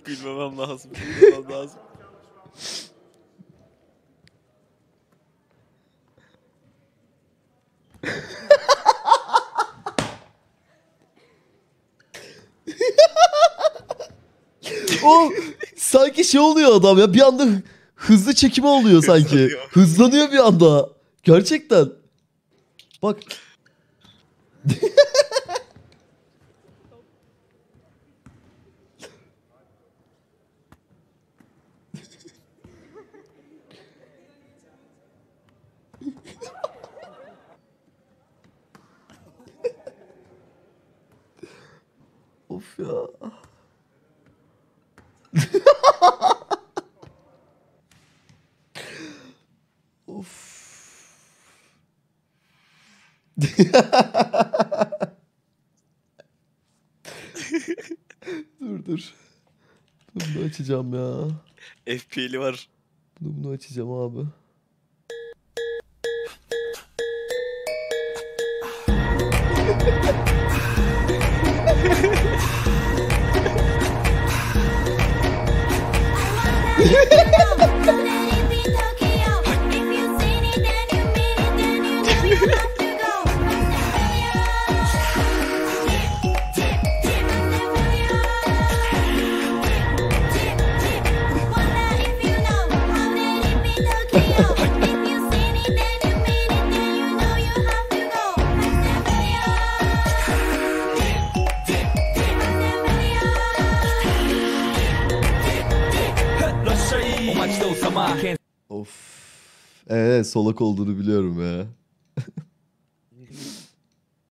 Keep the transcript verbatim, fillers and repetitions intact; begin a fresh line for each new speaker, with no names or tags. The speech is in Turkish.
Gülmemem lazım. Gülmemem lazım.
O sanki şey oluyor adam ya, bir anda hızlı çekimi oluyor sanki.
Hızlanıyor.
Hızlanıyor bir anda. Gerçekten. Bak. Of ya. Of. Dur dur. Bunu açacağım ya.
F P L'li var.
Bunu, bunu açacağım abi. Of. Evet, solak olduğunu biliyorum ya.